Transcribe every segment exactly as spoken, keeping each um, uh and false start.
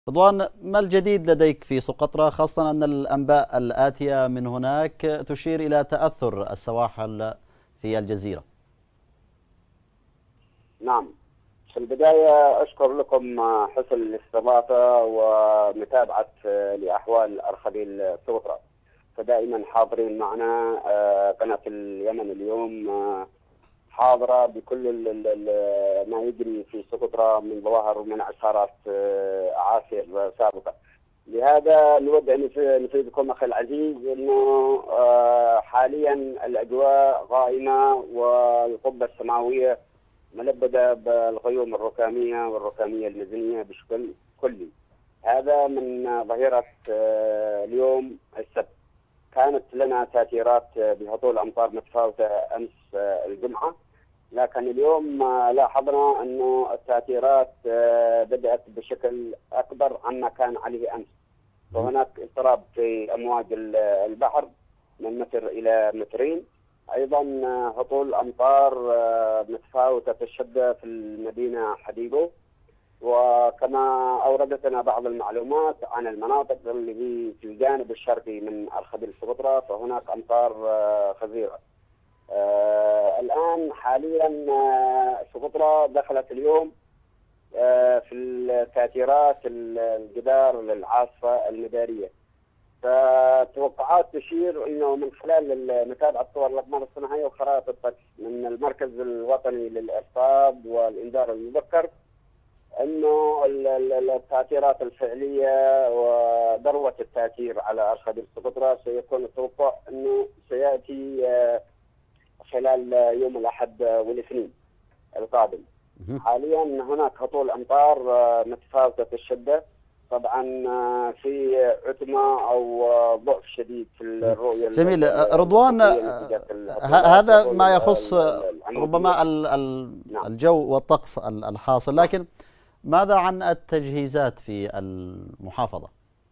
رضوان، ما الجديد لديك في سقطرى، خاصة أن الأنباء الآتية من هناك تشير إلى تأثر السواحل في الجزيرة؟ نعم، في البداية أشكر لكم حسن الاستضافة ومتابعة لأحوال أرخبيل سقطرى، فدائما حاضرين معنا. قناة اليمن اليوم حاضرة بكل ما يجري في سقطرى من ظواهر ومن عثارات أعاصير سابقة. لهذا نود أن نفيدكم أخي العزيز أنه حاليا الأجواء غائمة والقبة السماوية ملبدة بالغيوم الركامية والركامية المدنية بشكل كلي. هذا من ظهيرة اليوم السبت. كانت لنا تأثيرات بهطول أمطار متفاوتة أمس الجمعة، لكن اليوم لاحظنا أنه التأثيرات بدأت بشكل أكبر عما كان عليه أمس، وهناك اضطراب في أمواج البحر من متر إلى مترين. أيضا هطول أمطار متفاوتة الشدة في المدينة حديقو، وكما أوردتنا بعض المعلومات عن المناطق اللي هي في الجانب الشرقي من أرخبيل سقطرى فهناك أمطار غزيرة. آه الآن حاليا سقطرى دخلت اليوم آه في التأثيرات الجدار للعاصفة المدارية، فتوقعات تشير انه من خلال متابعه صور الاقمار الصناعيه وخرائط الطقس من المركز الوطني للارصاد والانذار المبكر انه التاثيرات الفعليه وذروه التاثير على ارخبيل سقطرى سيكون التوقع انه سياتي خلال يوم الاحد والاثنين القادم. حاليا هناك هطول امطار متفاوته الشده، طبعا في عتمة أو ضعف شديد في الرؤية. جميل. رضوان، هذا ما يخص ربما الجو والطقس الحاصل، لكن ماذا عن التجهيزات في المحافظة؟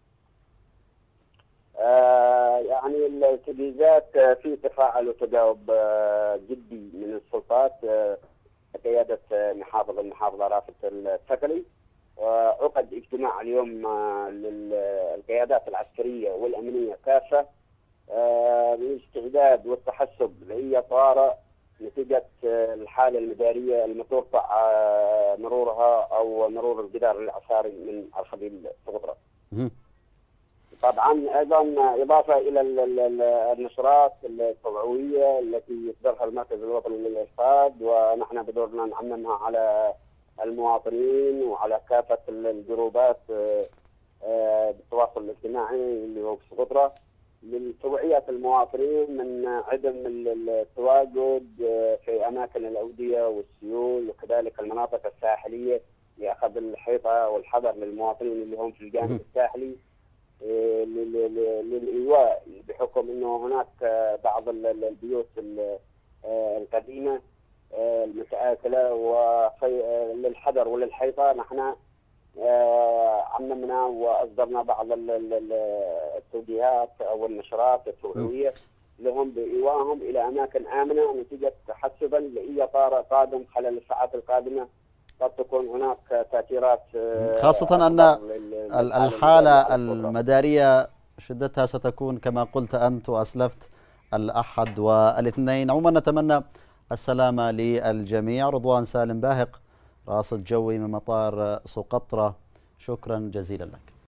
آه يعني التجهيزات في تفاعل وتجاوب جدي من السلطات بقيادة محافظ المحافظة رافد الثقلي. وعقد اجتماع اليوم للقيادات العسكرية والأمنية كافة للاستعداد والتحسب لأي طارئ نتيجة الحالة المدارية المتوقع مرورها أو مرور الجدار الإعصاري من أرخبيل سقطرى. طبعا أيضا إضافة إلى النشرات التوعوية التي يصدرها المركز الوطني للإرصاد، ونحن بدورنا نعممها على المواطنين وعلى كافة الجروبات بالتواصل الاجتماعي اللي هو في سقطرى لتوعية المواطنين من عدم التواجد في أماكن الأودية والسيول، وكذلك المناطق الساحلية لأخذ الحيطة والحذر للمواطنين اللي هم في الجانب الساحلي للإيواء، بحكم أنه هناك بعض البيوت القديمة المتآكلة وللحذر وللحيطة. نحن عممنا وأصدرنا بعض التوجيهات أو النشرات التوعوية لهم بإيواهم إلى أماكن آمنة نتيجة تحسبا لأي طارئ قادم خلال الساعات القادمة. قد تكون هناك تأثيرات، خاصة أن الحالة المدارية شدتها ستكون كما قلت أنت وأسلفت الأحد والاثنين. عموما نتمنى السلامة للجميع. رضوان سالم باهق، راصد جوي من مطار سقطرى، شكرا جزيلا لك.